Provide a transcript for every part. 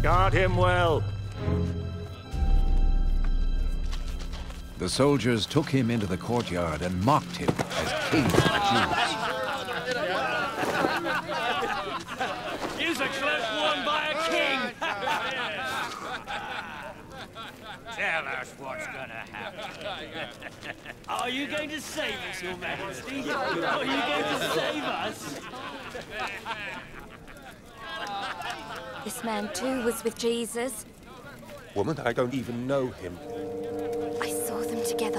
Guard him well. The soldiers took him into the courtyard and mocked him as king of the Jews. He's a cloak worn by a king! Tell us what's gonna happen. Are you going to save us, Your Majesty? Are you going to save us? This man too was with Jesus. Woman, I don't even know him. I saw them together.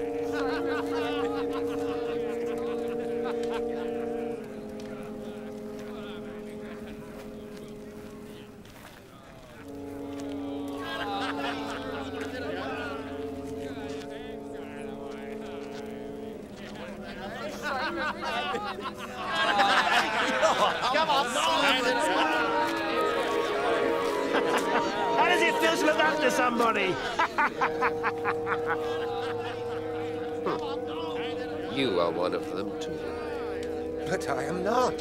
Come on! How does it feel to look after somebody? You are one of them, too. But I am not.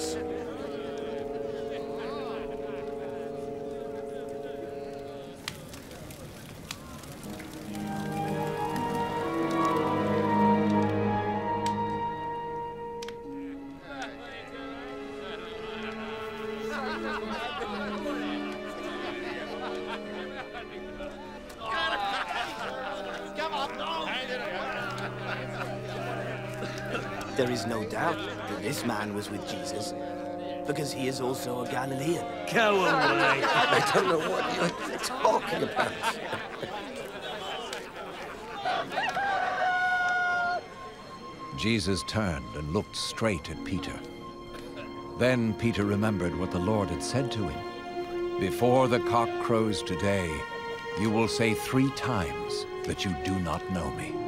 There is no doubt that this man was with Jesus, because he is also a Galilean. Go away! I don't know what you're talking about. Jesus turned and looked straight at Peter. Then Peter remembered what the Lord had said to him. Before the cock crows today, you will say 3 times that you do not know me.